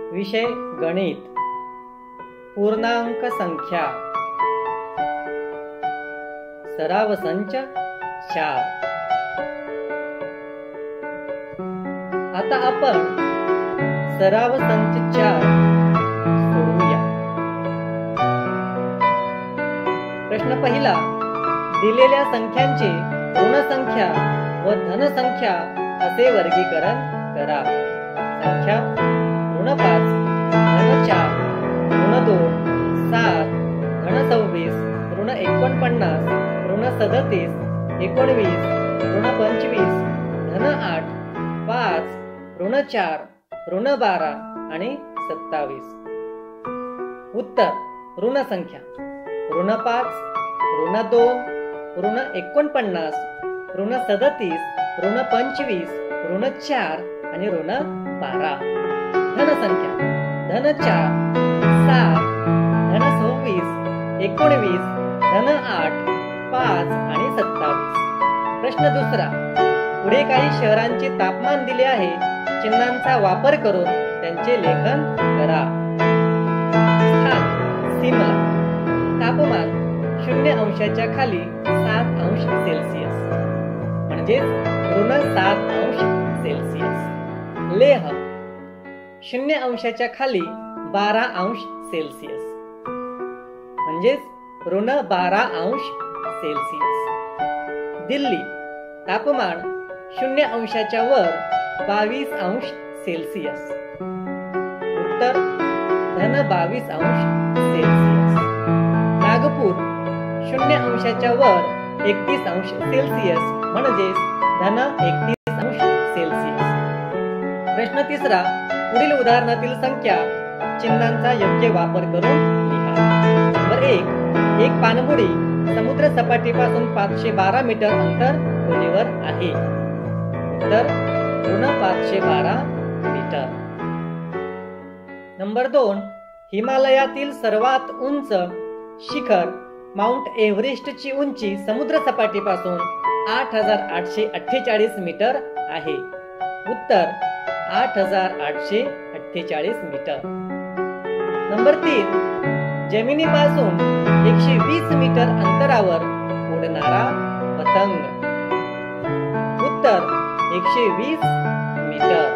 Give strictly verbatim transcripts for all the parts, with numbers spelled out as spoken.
विषय गणित. पूर्णांक संख्या. सराव संच चार. आता आपण सराव संच चार सोडवूया. प्रश्न पहिला. दिलेल्या संख्यांचे ऋण संख्या व धन संख्या असे वर्गीकरण करा. संख्या ऋण पाच, धन चार, ऋण दोन, सात, धन सव्वीस, ऋण एकोणपन्नास, ऋण सदतीस, एकोणवीस, ऋण पंचवीस, धन आठ, पाच, ऋण चार, ऋण बारा आणि सत्तावीस. उत्तर ऋण संख्या ऋण पाच, ऋण दोन, ऋण एकोणपन्नास, ऋण सदतीस, ऋण पंचवीस, ऋण चार आणि ऋण बारा. धन संख्या धन चार, सात, धन सव्वीस, एकोणवीस, धन आठ, पाच आणि सत्तावीस. प्रश्न दुसरा. पुढे काही शहरांचे तापमान दिले आहे. चिन्हांचा वापर करून त्यांचे लेखन करा. स्थान सिमला. तापमान शून्य अंशाच्या खाली सात अंश सेल्सिअस म्हणजेच ऋण सात अंश सेल्सिअस. लेह शून्य अंशाच्या खाली बारा अंश सेल्सिअस म्हणजेच ऋण बारा अंश सेल्सिअस. दिल्ली तापमान शून्य अंशाच्या वर बावीस अंश सेल्सिअस. उत्तर धन बावीस अंश सेल्सिअस. नागपूर शून्य अंशाच्या वर एकतीस अंश सेल्सिअस म्हणजेच धन एकतीस अंश सेल्सिअस. प्रश्न तिसरा. पुढील उदाहरणातील संख्या चिन्हांचा योग्य वापर करून लिहा. नंबर एक. एक पाणबुडी समुद्र सपाटीपासून पाचशे बारा मीटर अंतर खोलीवर आहे. उत्तर ऋण पाचशे बारा मीटर. नंबर दोन. हिमालयातील सर्वात उंच शिखर माउंट एव्हरेस्टची उंची समुद्र सपाटीपासून आठ हजार आठशे अठ्ठेचाळीस मीटर आहे. उत्तर आठ हजार आठशे अठ्ठेचाळीस मीटर. नंबर तीन. जमिनीपासून एकशे वीस मीटर अंतरावर उडणारा पतंग. उत्तर एकशे वीस मीटर.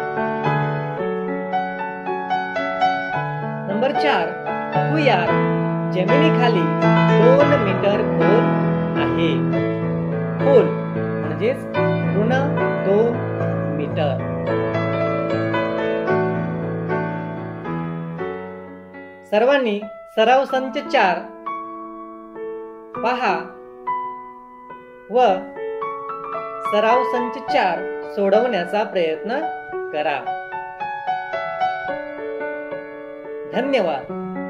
नंबर चार. भुयार जमिनीखाली दोन मीटर खोल आहे. खोल म्हणजेच ऋण दोन मीटर. सर्वांनी सराव संच चार पहा व सराव संच चार सोडवण्याचा प्रयत्न करा. धन्यवाद.